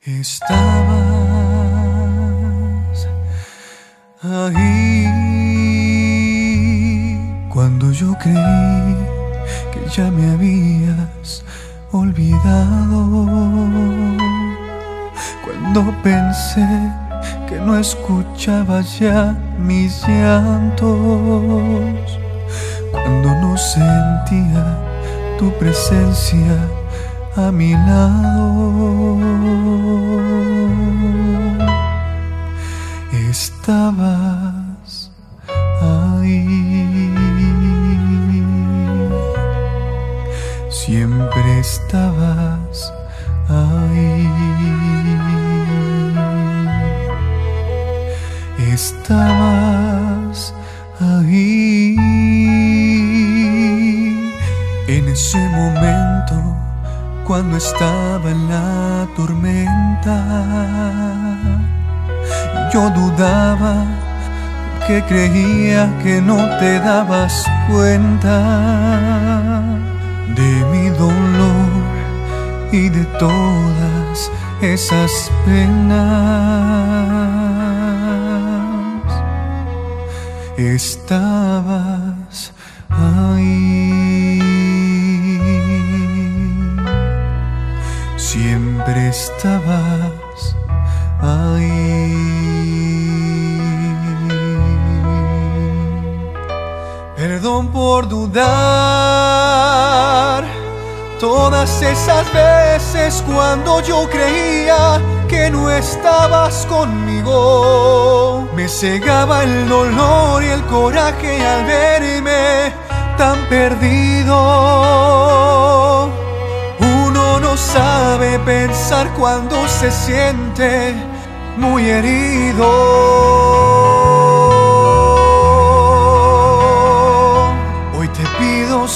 Estabas ahí cuando yo creí que ya me habías olvidado, cuando pensé que no escuchabas ya mis llantos, cuando no sentía tu presencia a mi lado. Estabas ahí, siempre estabas ahí. Estabas ahí en ese momento cuando estaba en la tormenta. Yo dudaba porque creía que no te dabas cuenta de mi dolor y de todas esas penas. Estabas ahí, siempre estabas ahí. Perdón por dudar todas esas veces cuando yo creía que no estabas conmigo. Me cegaba el dolor y el coraje al verme tan perdido. Uno no sabe pensar cuando se siente muy herido. Hoy te pido,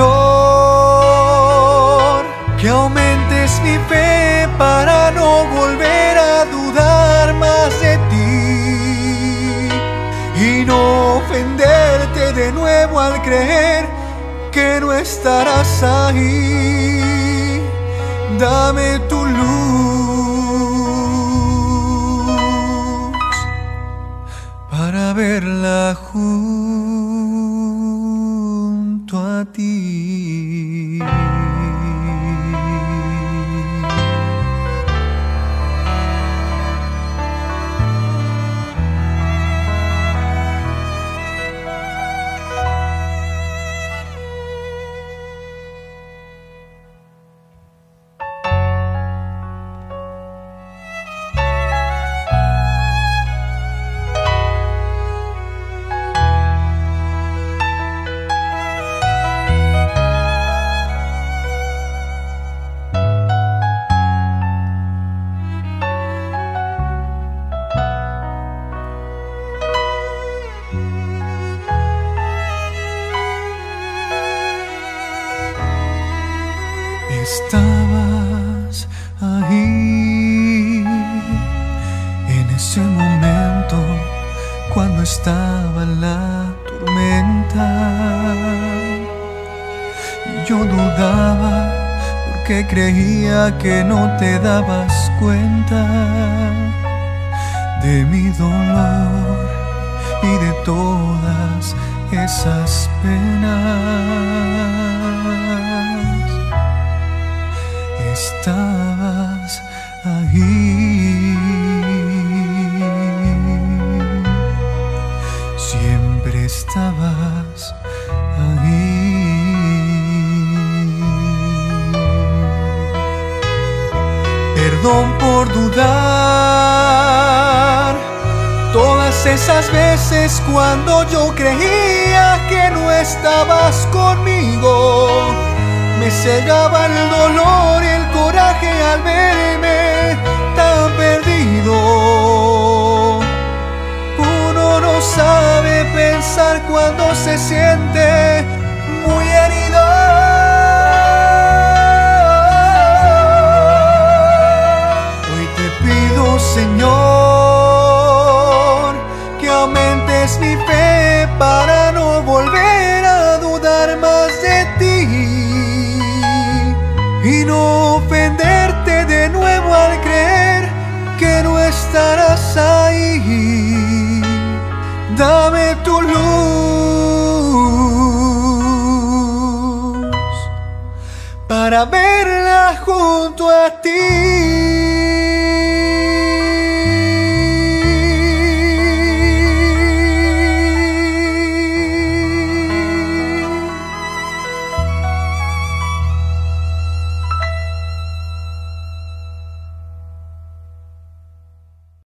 Señor, que aumentes mi fe para no volver a dudar más de ti y no ofenderte de nuevo al creer que no estarás ahí. Dame tu luz para verla junto a ti. Estabas ahí en ese momento cuando estaba en la tormenta. Yo dudaba porque creía que no te dabas cuenta de mi dolor y de todas esas penas. Estabas ahí, siempre estabas ahí. Perdón por dudar todas esas veces cuando yo creía que no estabas conmigo. Me cegaba el dolor y el coraje al verme tan perdido. Uno no sabe pensar cuando se siente muy herido. Hoy te pido, Señor, que aumentes mi fe para no volver a dudar más de ti y no ofenderte de nuevo al creer para verla junto a ti.